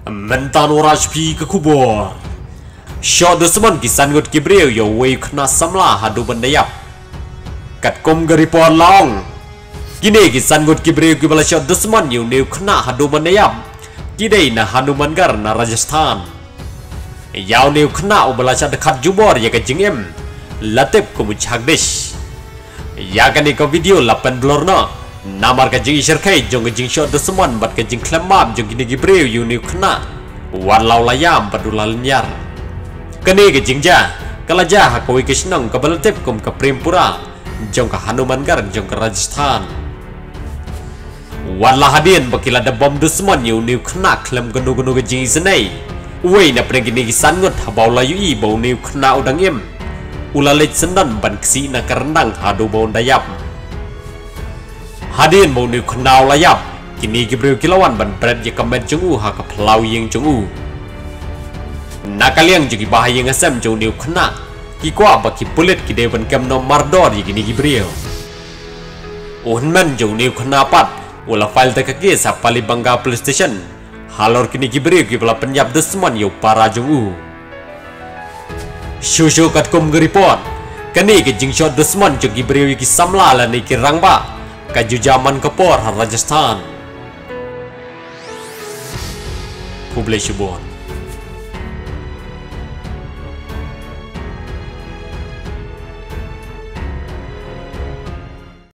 mentan oraj pi ke kubur. Shot dushman kisan gut kibreu yo wei khna samla hadu bandayap. Kat kom garipon long. Kini kisan gut kibreu ki bala shot dushman yo neu khna hadu bandayap. Kidai na Hanuman gar na Rajasthan. Yaw neu khna ubala cha dekat jubor ya ke jingem. Latep ko muchagdish. Ya kan ko video lapan blur na. Namar ka jing isher kai jong jing shot dushman bat ka jing klamam jong kini gibreu yu neu khna. Wan law layam padulal nyar. Kani ke jing ja kala ja hakoi kisnang ka balatep kum ka prempura jong ka Hanuman gar jong ka Rajasthan. Wan la hadin bakila da bom dushman yu neu khna klam ganu ganu ka jing senai. Wei na preng kini kisan ngot habau la yu i bau neu khna udang em. Ulalit sendan ban ksi na karendang hadu bau dayap. Hadin bau neu khna layap. Kini gibreu kilawan ban bret ya kamet jong u ha ka plau yeng jong u. Nakaliang juga bahaya ngasam jauh neu khna. Ki kwa baki pulit ki dewan kem no mardor yi gini gibreu. Unman jauh neu khna pat. Wala file tak ke sa pali bangga police station. Halor kini gibreu ki bala penyap dushman yo para jong u. Shushu kat kum geripot. Kani ke jing shot dushman jong gibreu ki samla la ni ki rangba. Kaju zaman kapor Rajasthan. Kublai Shubon.